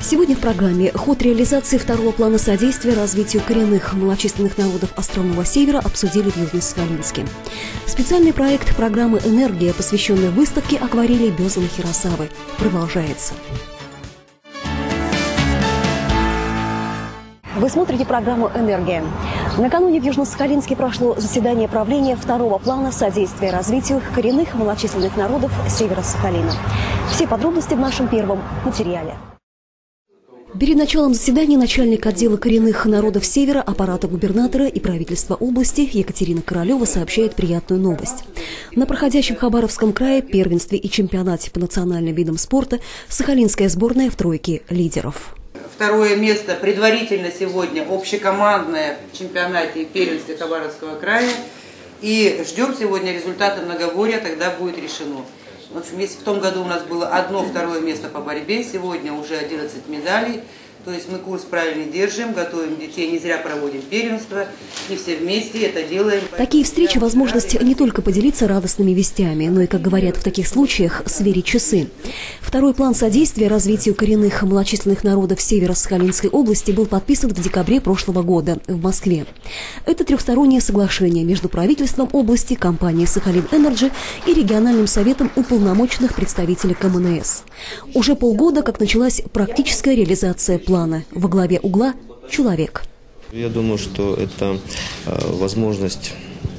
Сегодня в программе ход реализации второго плана содействия развитию коренных малочисленных народов Островного Севера обсудили в Южно-Сахалинске. Специальный проект программы «Энергия», посвященный выставке акварелей Бёзана Хиросавы, продолжается. Вы смотрите программу «Энергия». Накануне в Южно-Сахалинске прошло заседание правления второго плана содействия развитию коренных малочисленных народов Севера Сахалина. Все подробности в нашем первом материале. Перед началом заседания начальник отдела коренных народов Севера, аппарата губернатора и правительства области Екатерина Королева сообщает приятную новость. На проходящем в Хабаровском крае первенстве и чемпионате по национальным видам спорта сахалинская сборная в тройке лидеров. Второе место предварительно сегодня общекомандное в чемпионате и первенстве Хабаровского края. И ждем сегодня результаты многоборья, тогда будет решено. В общем, если в том году у нас было второе место по борьбе, сегодня уже 11 медалей. То есть мы курс правильно держим, готовим детей, не зря проводим первенство, и все вместе это делаем. Такие встречи – возможность не только поделиться радостными вестями, но и, как говорят в таких случаях, сверить часы. Второй план содействия развитию коренных малочисленных народов Северо-Сахалинской области был подписан в декабре прошлого года в Москве. Это трехстороннее соглашение между правительством области, компанией «Сахалин Энерджи» и региональным советом уполномоченных представителей КМНС. Уже полгода, как началась практическая реализация плана. Во главе угла – человек. Я думаю, что это возможность,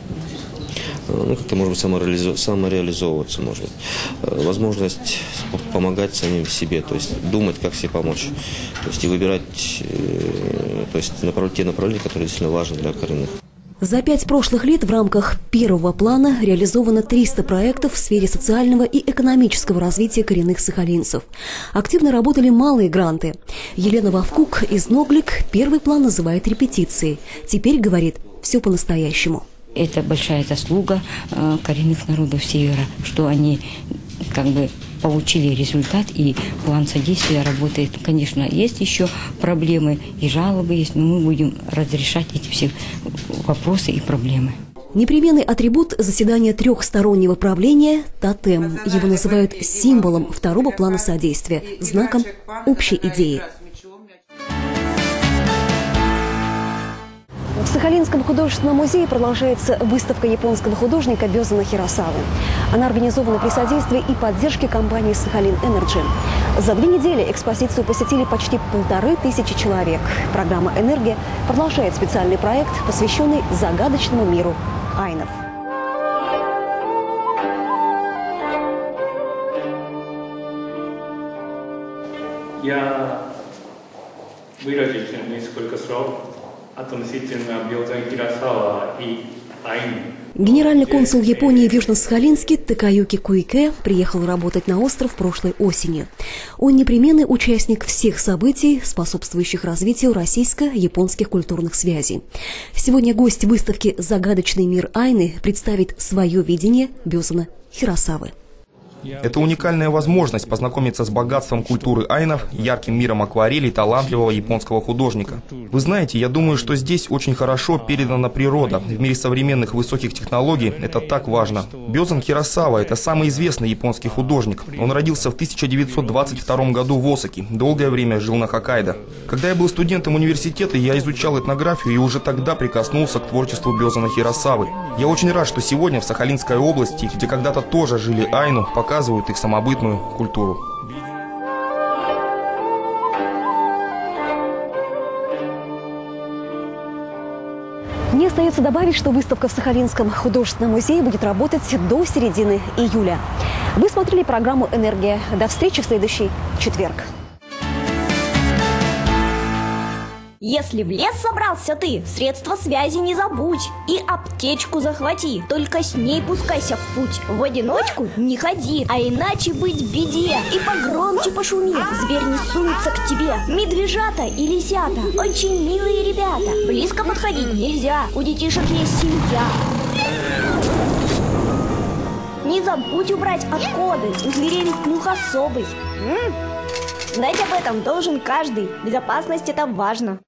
как-то, может быть, самореализовываться, может быть. Возможность помогать самим себе, то есть думать, как себе помочь. То есть и выбирать те направления, которые действительно важны для коренных. За 5 прошлых лет в рамках первого плана реализовано 300 проектов в сфере социального и экономического развития коренных сахалинцев. Активно работали малые гранты. Елена Вовкук из Ноглик первый план называет репетицией. Теперь, говорит, все по-настоящему. Это большая заслуга коренных народов Севера, что они получили результат, и план содействия работает. Конечно, есть еще проблемы и жалобы есть, но мы будем разрешать эти все вопросы и проблемы. Непременный атрибут заседания трехстороннего правления – тотем. Его называют символом второго плана содействия, знаком общей идеи. В Сахалинском художественном музее продолжается выставка японского художника Бёзана Хиросавы. Она организована при содействии и поддержке компании «Сахалин Энерджи». За 2 недели экспозицию посетили почти 1500 человек. Программа «Энергия» продолжает специальный проект, посвященный загадочному миру айнов. Я выразить несколько слов относительно Бёзана Хиросавы и айны. Генеральный консул Японии в Южно-Сахалинске Такаюки Куике приехал работать на остров прошлой осенью. Он непременный участник всех событий, способствующих развитию российско-японских культурных связей. Сегодня гость выставки «Загадочный мир айны» представит свое видение Бёзана Хиросавы. Это уникальная возможность познакомиться с богатством культуры айнов, ярким миром акварелей талантливого японского художника. Вы знаете, я думаю, что здесь очень хорошо передана природа. В мире современных высоких технологий это так важно. Бёзан Хиросава – это самый известный японский художник. Он родился в 1922 году в Осаке, долгое время жил на Хоккайдо. Когда я был студентом университета, я изучал этнографию и уже тогда прикоснулся к творчеству Бёзана Хиросавы. Я очень рад, что сегодня в Сахалинской области, где когда-то тоже жили айну, показывают их самобытную культуру. Мне остается добавить, что выставка в Сахалинском художественном музее будет работать до середины июля. Вы смотрели программу «Энергия». До встречи в следующий четверг. Если в лес собрался ты, средства связи не забудь и аптечку захвати. Только с ней пускайся в путь. В одиночку не ходи, а иначе быть в беде. И погромче пошуми, зверь не сунется к тебе. Медвежата и лисята, очень милые ребята. Близко подходить нельзя, у детишек есть семья. Не забудь убрать отходы, у зверей ведь нюх особый. Знать об этом должен каждый, безопасность это важно.